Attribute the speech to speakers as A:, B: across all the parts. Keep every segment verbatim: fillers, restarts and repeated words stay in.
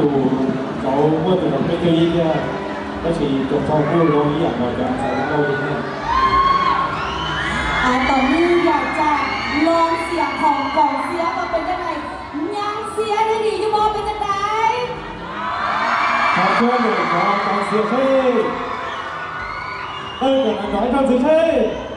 A: tù cháu mua từ đồng bên kia đi kia nó chỉ trồng rau củ đâu ý ảnh rồi cả cháu đâu đi nha
B: ตอนนี้อยากจะลองเสียงของกองเสียมาเป็นยังไงยังเสียได้ดีอยู่บ่เป็นยังไง
A: ขอเชิญเลยขอกองเสียเช่เออเกิดอะไรกองเสียเช่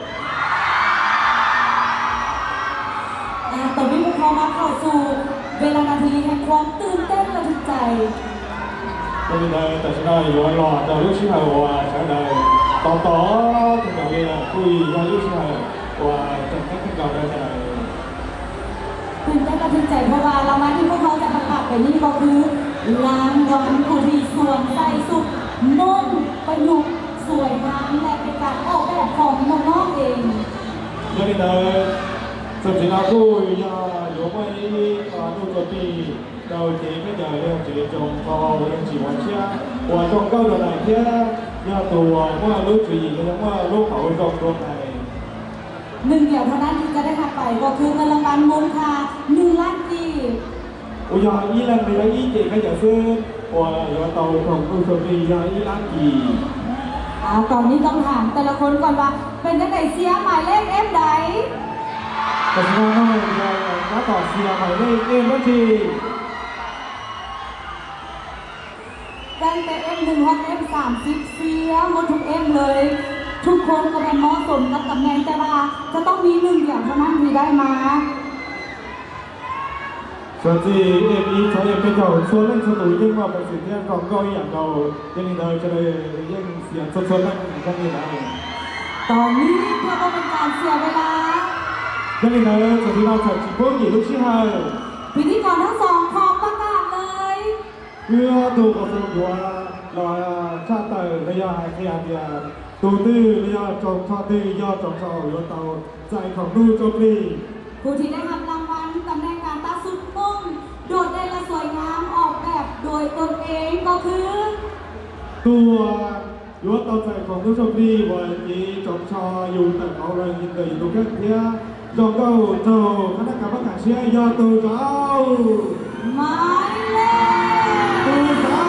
B: ตอนนี้พวกเขามาเข้าสู่เวลานาทีแห่งความตื่นเต้นระทึกใจ
A: ตอนนี้ในแต่ฉันได้ย้อนรอเราลูกชิ้นหายว่าฉันได้ต่อต่อถึงเราเลยนะคุยย้อนลูกชิ้นหายว่าจะแค่ขึ้นเราได้ไง
B: ตื่นเต้นระทึกใจเพราะว่ารางวัลที่พวกเขาจะประกาศไปนี้ก็คือรางวัลผู้ที่สวมใส่สุดนุ่มประยุกต์สวยงามและเป็นการออกแบบของน้องๆเอง
A: ตอนนี้ในสำหรับผู้ยาอยู่ไม่อานุตัวปีเราเจ๊ไม่ได้เรื่องเจ๊จงพอเรื่องจีวันเชียว่าจงเก้าเดือนไหนเที่ยยาตัวว่าลูกจีก็ยังว่าลูกเขาจงตัวไหน
B: หนึ่งเดียวเท่านั้นที่จะได้หักไปก็คือเงินรางวัลมูลค่าหนึ่งล้านกีบ
A: โอ้ยอีหลังในอีเจ๊ก็จะซื้อว่ายาตัวของลูกตัวปียาอีล้านกี
B: อ่าตอนนี้ต้องถามแต่ละคนก่อนว่าเป็นจังไดเสียหมายเลขเอฟใด
A: แต่ฉันว่าน้องเราน้าต่อเสียหมายเลขเอ็มก็ที
B: ตั้งแต่เอ็มหนึ่งฮอตเอ็มสามสิบเสียหมดทุกเอ็มเลยทุกคนก็เป็นเหมาะสมกับตำแหน่งแต่ว่าจะต้องมีหนึ่งอย่างเท่านั้นที่ได้มา
A: ส่วนที่เอ็มอีเขายังเป็นเจ้าส่วนเล่นสนุกยิ่งว่าเป็นสิ่งที่ของก็อย่างเรายังนี่เราจะเลยยิ่งเสียงส่วนเล่นกันนี่นะ
B: ตอนนี้เพื่อเป็นการเสียเวลา
A: ยังนี่นะส่วนที่เราจะจีบกี่ลูกชิ้นให้
B: พิธีกรทั้งสองขอประกาศเลย
A: เพื่อตัวกับตัวตัวเราชาติระยะขยันยาตัวตื้อระยะจงชาตื้อยอดจงชอยอดเตาใจของดูโจปลี
B: ผู้ที่ได้รับรางวัลตำแหน่งการตาสุดมุ่งโดดเด่นและสวยงามออกแบบโดยตนเองก็คือ
A: ตัวยอดเตาใจของดูโจปลีวันนี้จงชออยู่แต่เขาเลยยินดีดูแค่เพียจงก็โจคณะกรรมการเชียร์ยอดตัวเจ้า
B: หมายเลข
A: ตัวเจ้า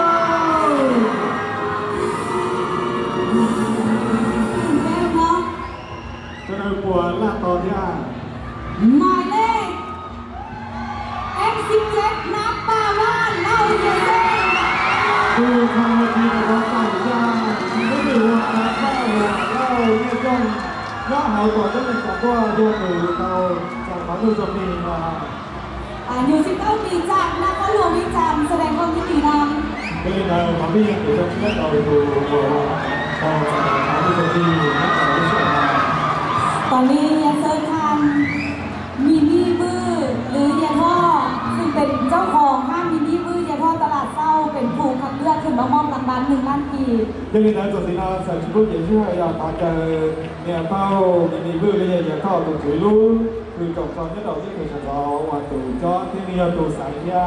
A: จะได้ปวดลาตอนยา
B: หมายเลข เอ็ม สิบเจ็ด น้ำปลาว่านเล่าเย็น
A: คือทางทีมของต่างชาติที่ไม่ได้ว่าข้าวเล่าเนี่ยจ้องย่อหายก่อนก็เป็นจากว่าโยนหรือเราจากขอดูจมีมา
B: อายุสิบเก้าปีจากนครหลวงวิจารณ์แสดงความยินดีนำ
A: ไม่ได้มาพี่ยังอยู่ตรงนี้เราดูเราจากขอดูจมีนักข่าวที่ช่วยมา
B: ตอนนี้ยาเซิร์ทันมีมีมือหรือยาท่อซึ่งเป็นเจ้าของห้างมีมีมือยาท่อตลาดเศร้าเป็นผู้คัดเลือกขึ้นมามอบรางวัลหนึ่งล้านกีบ
A: ยังมีนายสุศิลาสัจจุบุญยังช่วยอยากพาเจอเนี่ยเป้ามีมีมือเลยยาท่อตัวสวยรู้คือจบตอนที่เราที่เคยสอนวันตัวจอที่มีตัวสายยา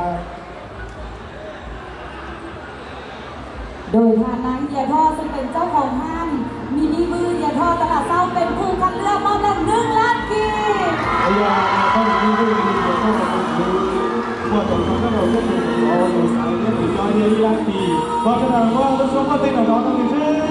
B: โดยทางนางเยียท่อซึ่งเป็นเจ้าของห้างมีมีมือเยียท่อตลาดเศร้าเป็นผู้คัดเลือกมอบหนึ่งล้านกีบ
A: ไอ้ยาต้องมีมือมีเยียท่อเป็นผู้ว่าตอนนั้นเราก็เป็นเราตัวสายเนี่ยถึงยอดเยียล้านกีบเพราะฉะนั้นว่าเราชมว่าเต้นกับเราต้องมีชื่อ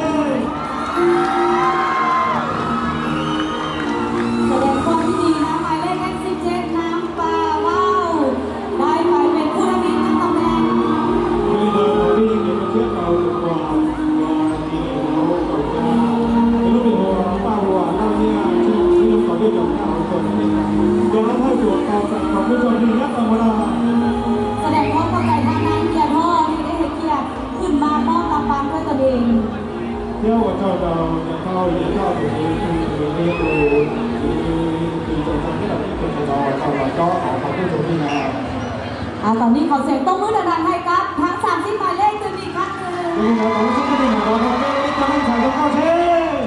B: แสดงความยินดีนะหมายเลข เอ็ม สิบเจ็ด น้ำปลาว้าวได้ไปเป็นผู้ทำดีทั้งตำแหน่ง
A: ไม่ได้เราที่ยังเป็นเชื่อเราตัวว่าที่เราตัวไม่รู้เป็นหัวป้าหัวเราเนี่ยที่ที่เราขอได้จากเราตัวนี้ย้อนให้ตัวเราจากของผู้ชมที่ยักษ์ธรรมดา
B: แสดงความเข้าใจทางนางเยียท่อที่ได้ให้เกียรติขึ้นมามอบรางวัลด้วยตัวเอง
A: เที่ยวเจ้าเราจะเข้าเยี่ยมเข้าถึงคือเรียกดูคือคือจงจำที่เราที่เป็นเราเราเราก็ขอขอบคุณทุกท่านนะ
B: อ่าตอนนี้ขอเสียงต้มมือดังๆให้กับทั้งสามสิบหมายเลขจะมีคัดหนึ่ง
A: นี่เราต้องช่วยกันเราทำให้ทำให้ใส่เข้าเช่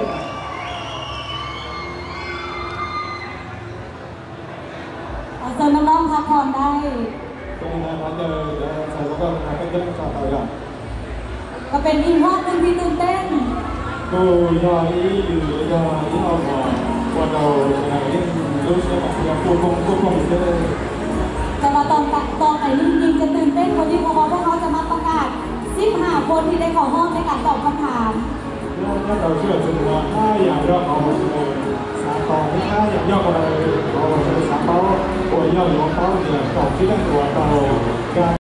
B: เอาเชิญน้องๆพักผ่อนได้
A: ตรงนี้นะเดี๋ยวเดี๋ยวใส่แล้วก็ให้เป็นเรื่องต่อไปกัน
B: ก็เป็นอีกรอบหนึ่งที่ตื่นเต้น
A: ตัวยาอีอยู่ยาที่เราบอกว่าเราจะเล่นรู้ใช่ไหมเราควบคุมควบคุมได้
B: แต่ว่าตอนตอนไหนจริงๆจะตื่นเต้นกว่านี้เพราะว่าพวกเขาจะคนที่ได้ขอห้องในการตอบคำถาม
A: 那导致了这个他想要搞我这个三包，他想要过来搞我这个三包，我要有包的，搞鸡蛋我包。